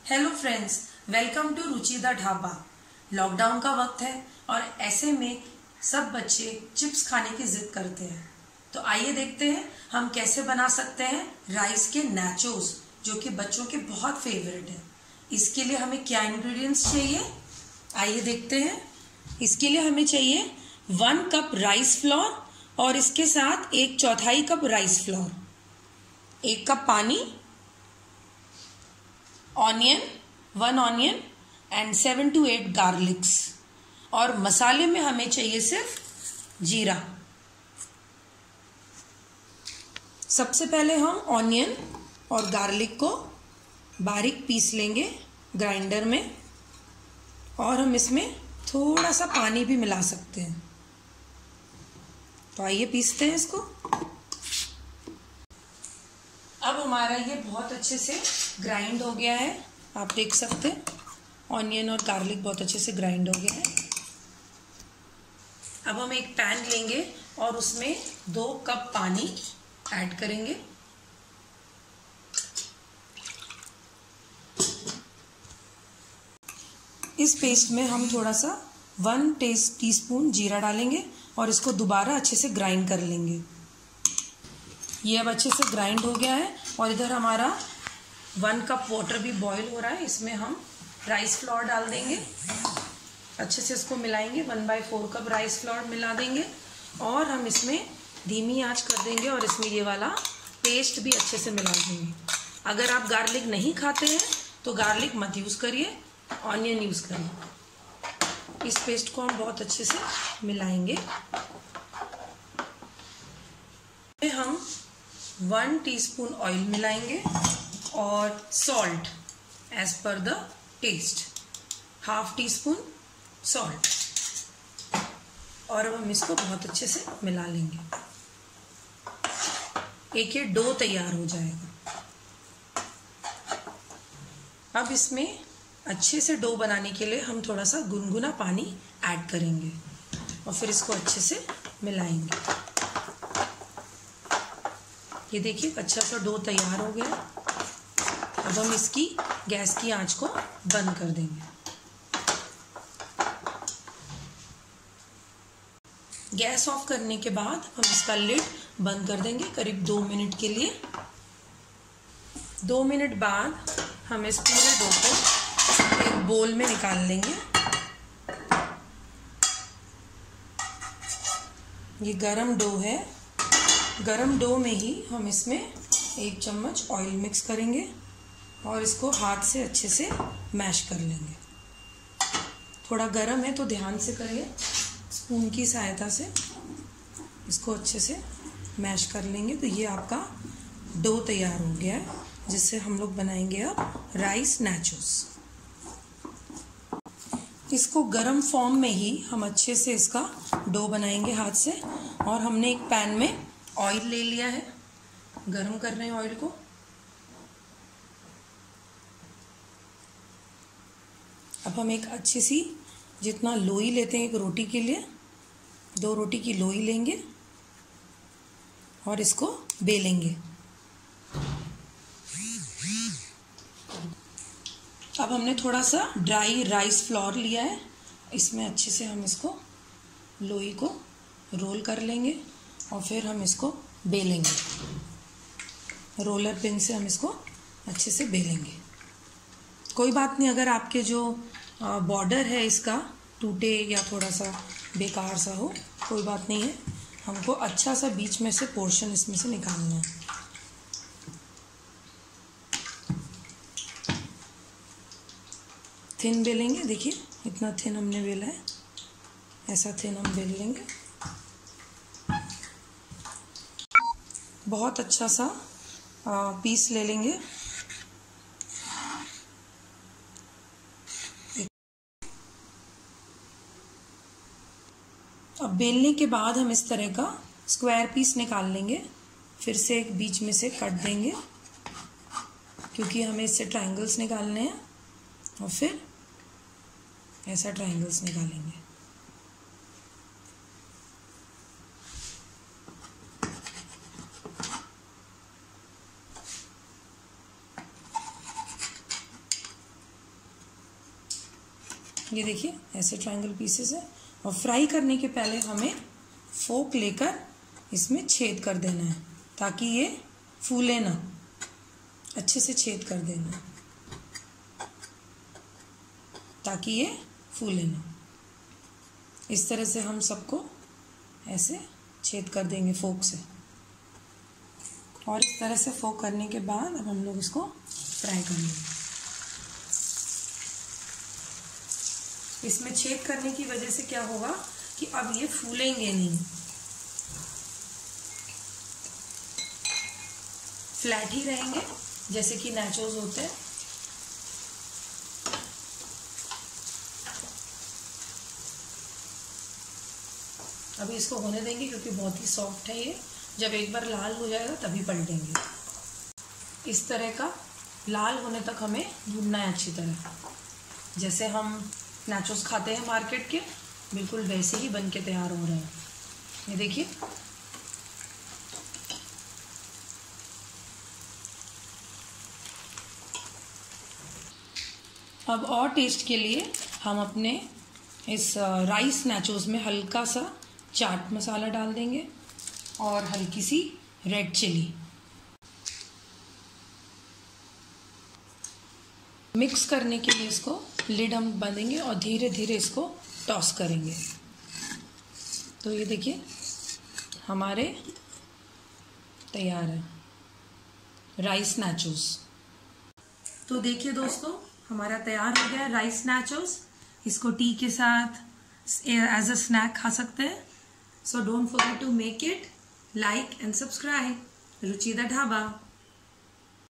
Hello friends, welcome to Ruchi the Dhaba. Lockdown का वक्त है और ऐसे में सब बच्चे चिप्स खाने की जिद करते हैं। तो आइए देखते हैं हम कैसे बना सकते हैं राइस के नाचोस, जो कि बच्चों के बहुत फेवरेट है। इसके लिए हमें क्या इंग्रेडिएंट्स चाहिए, आइए देखते हैं। इसके लिए हमें चाहिए 1 कप राइस फ्लोर और इसके साथ 1/4 कप राइस फ्लोर, 1 कप पानी, onion, 1 onion and 7 to 8 garlics. और मसाले में हमें चाहिए सिर्फ जीरा। सबसे पहले हम ऑनियन और गार्लिक को बारीक पीस लेंगे ग्राइंडर में, और हम इसमें थोड़ा सा पानी भी मिला सकते हैं। तो आइए पीसते हैं इसको। अब हमारा ये बहुत अच्छे से ग्राइंड हो गया है, आप देख सकते हैं ऑनियन और गार्लिक बहुत अच्छे से ग्राइंड हो गया है। अब हम एक पैन लेंगे और उसमें 2 कप पानी ऐड करेंगे। इस पेस्ट में हम थोड़ा सा 1 टीस्पून जीरा डालेंगे और इसको दोबारा अच्छे से ग्राइंड कर लेंगे। ये अब अच्छे से ग्राइंड हो गया है और इधर हमारा 1 कप वाटर भी बॉईल हो रहा है। इसमें हम राइस फ्लोर डाल देंगे, अच्छे से इसको मिलाएंगे। 1/4 कप राइस फ्लोर मिला देंगे और हम इसमें धीमी आंच कर देंगे और इसमें ये वाला पेस्ट भी अच्छे से मिला देंगे। अगर आप गार्लिक नहीं खाते हैं तो गार्लिक मत यूज़ करिए, ऑनियन यूज़ करिए। इस पेस्ट को हम बहुत अच्छे से मिलाएंगे। हम 1 टीस्पून ऑयल मिलाएंगे और salt as per the taste, 1/2 teaspoon salt. और अब हम इसको बहुत अच्छे से मिला लेंगे। एक ये डो तैयार हो जाएगा। अब इसमें अच्छे से डो बनाने के लिए हम थोड़ा सा गुनगुना पानी ऐड करेंगे और फिर इसको अच्छे से मिलाएंगे। ये देखिए अच्छा सा डो तैयार हो गया। अब हम इसकी गैस की आंच को बंद कर देंगे। गैस ऑफ करने के बाद हम इसका लिड बंद कर देंगे करीब 2 मिनट के लिए। 2 मिनट बाद हम इस पूरे डो को एक बोल में निकाल लेंगे। ये गरम डो है, गरम डो में ही हम इसमें 1 चम्मच ऑयल मिक्स करेंगे और इसको हाथ से अच्छे से मैश कर लेंगे। थोड़ा गरम है तो ध्यान से करिए, स्पून की सहायता से इसको अच्छे से मैश कर लेंगे। तो ये आपका डो तैयार हो गया है, जिससे हम लोग बनाएंगे अब राइस नाचोस। इसको गरम फॉर्म में ही हम अच्छे से इसका डो बनाएंगे हाथ से। और हमने एक पैन में ऑयल ले लिया है, गरम कर रहे हैं ऑयल को। अब हम एक अच्छी सी, जितना लोई लेते हैं एक रोटी के लिए, 2 रोटी की लोई लेंगे और इसको बेलेंगे। अब हमने थोड़ा सा ड्राई राइस फ्लोर लिया है, इसमें अच्छे से हम इसको लोई को रोल कर लेंगे और फिर हम इसको बेलेंगे। रोलर पिन से हम इसको अच्छे से बेलेंगे। कोई बात नहीं अगर आपके जो बॉर्डर है इसका टूटे या थोड़ा सा बेकार सा हो, कोई बात नहीं है। हमको अच्छा सा बीच में से पोर्शन इसमें से निकालना है। थिन बेलेंगे, देखिए इतना थिन हमने बेला है, ऐसा थिन हम बेल लेंगे। बहुत अच्छा सा पीस ले लेंगे। अब बेलने के बाद हम इस तरह का स्क्वायर पीस निकाल लेंगे, फिर से एक बीच में से कट देंगे क्योंकि हमें इससे ट्रायंगल्स निकालने हैं, और फिर ऐसा ट्रायंगल्स निकालेंगे। ये देखिए ऐसे ट्रायंगल पीसेस है। और फ्राई करने के पहले हमें फोक लेकर इसमें छेद कर देना है ताकि ये फूले ना, अच्छे से छेद कर देना ताकि ये फूले ना। इस तरह से हम सबको ऐसे छेद कर देंगे फोक से। और इस तरह से फोक करने के बाद अब हम लोग इसको फ्राई कर लेंगे। इसमें छेद करने की वजह से क्या होगा कि अब ये फूलेंगे नहीं, फ्लैट ही रहेंगे जैसे कि नाचोस होते हैं। अभी इसको होने देंगे क्योंकि बहुत ही सॉफ्ट है ये। जब एक बार लाल हो जाएगा तभी पलटेंगे। इस तरह का लाल होने तक हमें भूनना है अच्छी तरह, जैसे हम नाचोस खाते हैं मार्केट के, बिल्कुल वैसे ही बन के तैयार हो रहे हैं। ये देखिए अब और टेस्ट के लिए हम अपने इस राइस नाचोस में हल्का सा चाट मसाला डाल देंगे और हल्की सी रेड चिली। मिक्स करने के लिए इसको लिड हम बांधेंगे और धीरे धीरे इसको टॉस करेंगे। तो ये देखिए हमारे तैयार है राइस नाचोस। तो देखिए दोस्तों हमारा तैयार हो गया है राइस नाचोस। इसको टी के साथ एज अ स्नैक खा सकते हैं। So don't forget to make it, like and subscribe. Ruchi the dhaba.